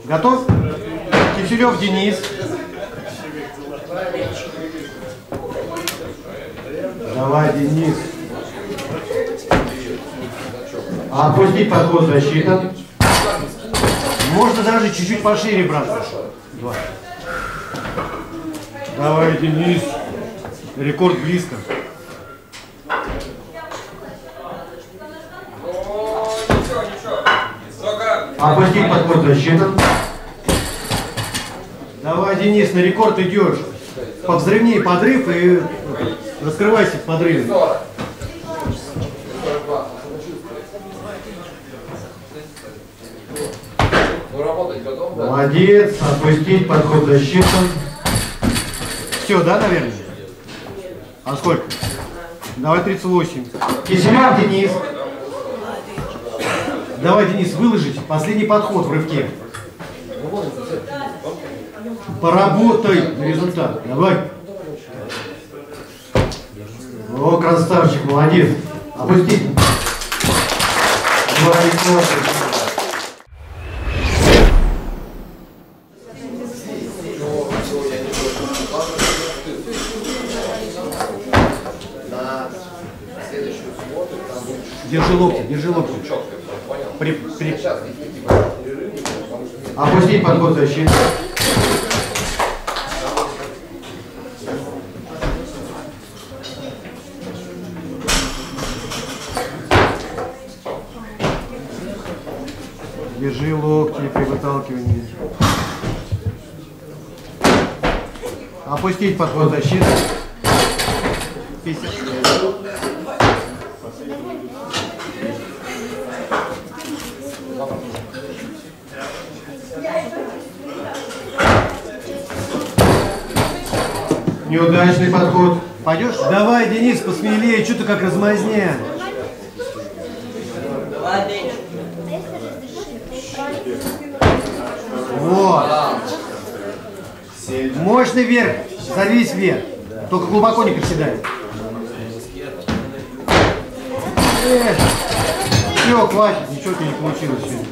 Готов? Киселев Денис. Давай, Денис. Опустить подход, защита. Можно даже чуть-чуть пошире, брат. Два. Давай, Денис. Рекорд близко. Опустить подход, защита. Давай, Денис, на рекорд идешь. Повзрывнее подрыв и раскрывайся в подрыве. Молодец, отпустить, подход, защита. Все, да, наверное? А сколько? Давай 38. Киселев Денис. Давай, Денис, выложить. Последний подход в рывке. Поработай на результат. Давай. О, красавчик, молодец. Опусти. Держи локти, держи локти. Опустить подход, защиты. Держи локти при выталкивании. Опустить подход, защиты. 50. Неудачный подход. Пойдешь? Давай, Денис, посмелее, что ты как размазня. Вот. Мощный вверх. Сорвись вверх. Только глубоко не приседай. Все, хватит, ничего у тебя не получилось сегодня.